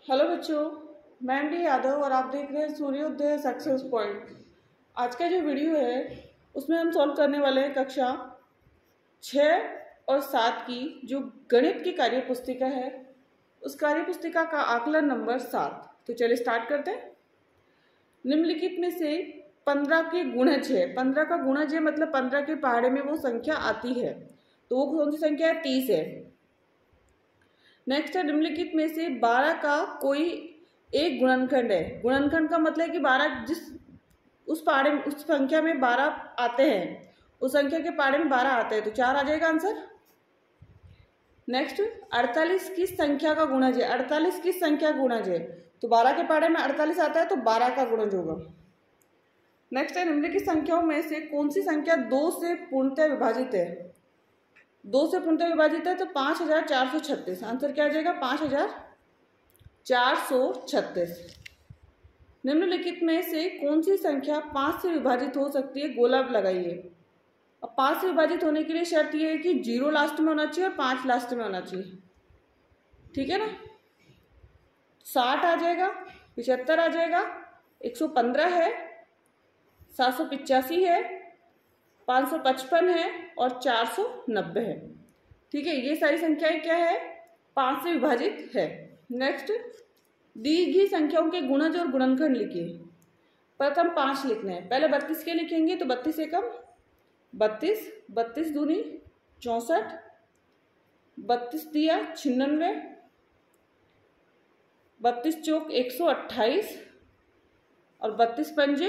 Hello बच्चों, मैं MD Yadav और आप देख रहे हैं सूर्योदय सक्सेस पॉइंट। आज का जो वीडियो है उसमें हम सॉल्व करने वाले हैं कक्षा 6 और 7 की जो गणित की कार्य पुस्तिका है, उस कार्य पुस्तिका का आकलन नंबर 7। तो चलिए स्टार्ट करते हैं। निम्नलिखित में से 15 के गुणज है। 15 का गुणज है मतलब 15 के पहाड़े में वो संख्या आती है, तो वो कौन सी संख्या है? 30 है। नेक्स्ट है, निम्नलिखित में से 12 का कोई एक गुणनखंड है। गुणनखंड का मतलब है कि 12 जिस उस पहाड़े में उस संख्या में 12 आते हैं, उस संख्या के पहाड़े में 12 आते हैं, तो 4 आ जाएगा आंसर। नेक्स्ट, 48 किस संख्या का गुणज है? 48 किस संख्या गुणज है? तो 12 के पहाड़े में 48 आता है, तो 12 का गुणज होगा। नेक्स्ट है, निम्नलिखित संख्याओं में से कौन सी संख्या 2 से पूर्णतः विभाजित है? 2 से पूर्णतः विभाजित है तो 5436। आंसर क्या आ जाएगा? 5436। निम्नलिखित में से कौन सी संख्या 5 से विभाजित हो सकती है? गोला लगाइए। अब 5 से विभाजित होने के लिए शर्त यह है कि 0 लास्ट में होना चाहिए और 5 लास्ट में होना चाहिए। ठीक है ना? 60 आ जाएगा, 75 आ जाएगा, 115 है, 785 है, 555 है और 490 है। ठीक है, ये सारी संख्याएं क्या है? 5 से विभाजित है। नेक्स्ट, दी गई संख्याओं के गुणज और गुणनखंड लिखिए। प्रथम 5 लिखने हैं। पहले 32 के लिखेंगे तो 32 एकम 32, 32 दूनी 64, 32 दिया 96, 32 चौक 128 और 32 पंजे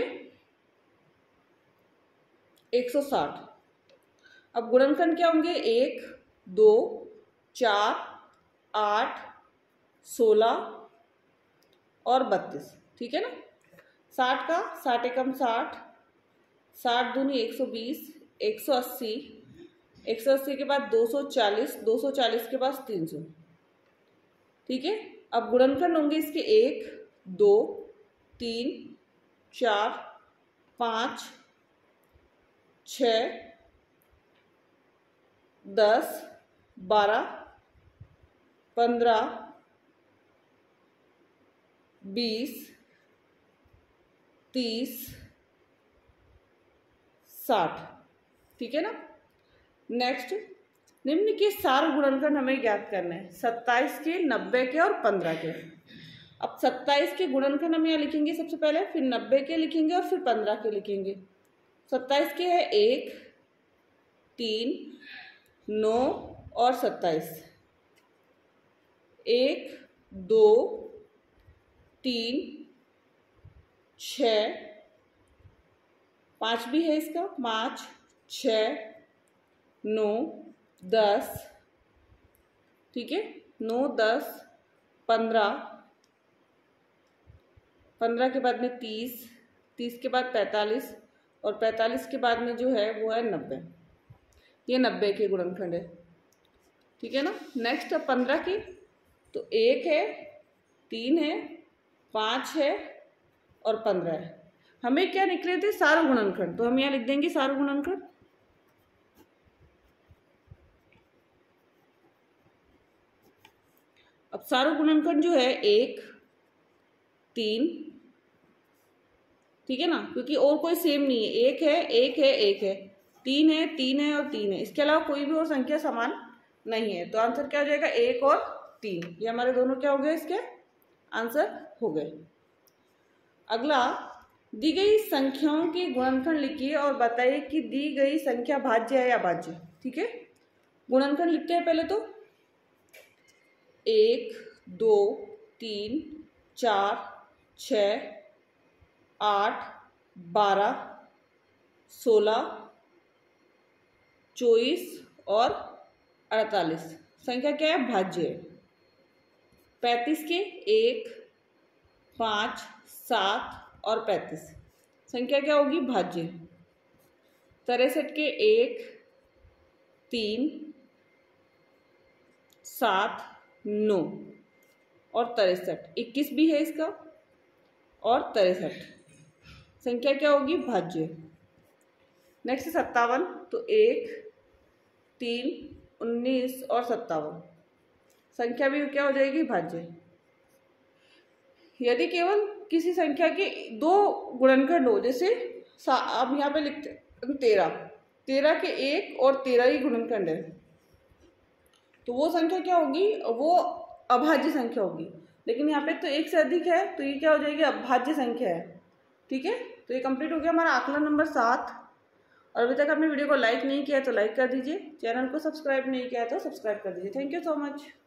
160। अब गुणनखंड क्या होंगे? 1, 2, 4, 8, 16 और 32। ठीक है ना? 60 का 60 एकम 60, 60 दूनी 120, 180, 180 के बाद 240, 240 के बाद 300। ठीक है, अब गुणनखंड होंगे इसके 1, 2, 3, 4, 5, 6, 10, 12, 15, 20, 30, 60। ठीक है ना? नेक्स्ट, निम्न के सार गुणनखंड हमें ज्ञात करना है। 27 के, 90 के और 15 के। अब 27 के गुणनखंड हम यहाँ लिखेंगे सबसे पहले, फिर 90 के लिखेंगे और फिर 15 के लिखेंगे। 27 के है 1, 3, 9 और 27। 1, 2, 3, 6, 5 भी है इसका, 5, 6, 9, 10। ठीक है, 9, 10, 15, 15 के बाद में 30, 30 के बाद 45 और 45 के बाद में जो है वो है 90। ये 90 के गुणनखंड है। ठीक है ना? नेक्स्ट 15 की, तो 1 है, 3 है, 5 है और 15 है। हमें क्या निकले थे? सार गुणनखंड। तो हम यहाँ लिख देंगे सार गुणनखंड। अब सार गुणनखंड जो है 1, 3। ठीक है ना? क्योंकि और कोई सेम नहीं है। 1 है, 1 है, 1 है, 3 है, 3 है और 3 है। इसके अलावा कोई भी और संख्या समान नहीं है। तो आंसर क्या हो जाएगा? 1 और 3। ये हमारे दोनों क्या हो गए? इसके आंसर हो गए। अगला, दी गई संख्याओं के गुणनखंड लिखिए और बताइए कि दी गई संख्या भाज्य है या अभाज्य। ठीक है, गुणनखंड लिखते हैं पहले तो। 1, 2, 3, 4, 6, 8, 12, 16, 24 और 48। संख्या क्या है? भाज्य है। 35 के 1, 5, 7 और 35। संख्या क्या होगी? भाज्य। 63 के 1, 3, 7, 9 और 63। 21 भी है इसका और 63। संख्या क्या होगी? भाज्य। नेक्स्ट 57, तो 1, 3, 19 और 57। संख्या भी क्या हो जाएगी? भाज्य। यदि केवल किसी संख्या के 2 गुणनखंड हो, जैसे अब यहाँ पे लिखते 13 के 1 और 13 ही गुणनखंड है, तो वो संख्या क्या होगी, वो अभाज्य संख्या होगी। लेकिन यहाँ पे तो 1 से अधिक है, तो ये क्या हो जाएगी, अभाज्य संख्या है। ठीक है, तो ये कंप्लीट हो गया हमारा आकलन नंबर 7। और अभी तक आपने वीडियो को लाइक नहीं किया तो लाइक कर दीजिए, चैनल को सब्सक्राइब नहीं किया तो सब्सक्राइब कर दीजिए। Thank you so much.